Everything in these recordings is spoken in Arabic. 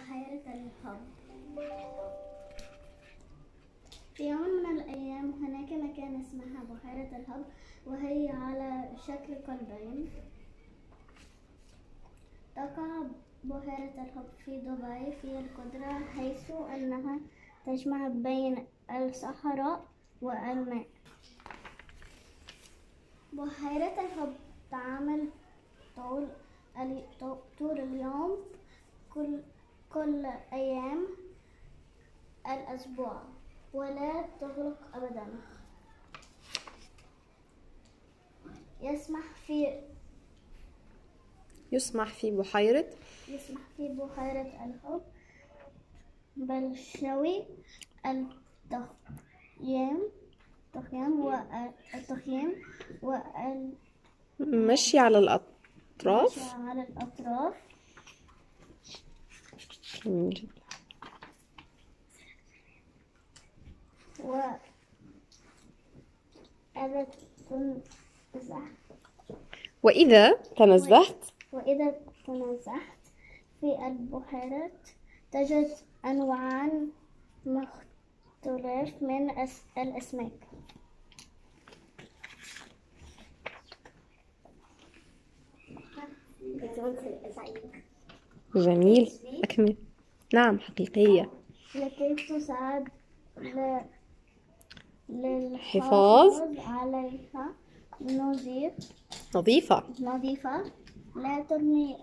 بحيرة الهب. في يوم من الأيام هناك مكان اسمها بحيرة الهب، وهي على شكل قلبين. تقع بحيرة الهب في دبي في القدرة، حيث أنها تجمع بين الصحراء والماء. بحيرة الهب تعمل طول اليوم، كل أيام الأسبوع، ولا تغلق أبدا. يسمح في بحيرة الهب بالشوي، التخييم مشي على الأطراف. وإذا تنزهت في البحيرة تجد أنواعا مختلف من الأسماك. جميل، أكمل. نعم، حقيقية. لكي تساعد حفاظ للحفاظ عليها نظيفة. لا ترمي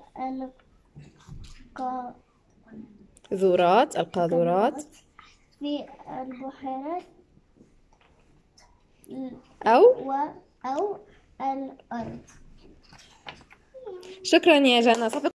القاذورات في البحيرة أو أو الأرض. شكرا يا جنى.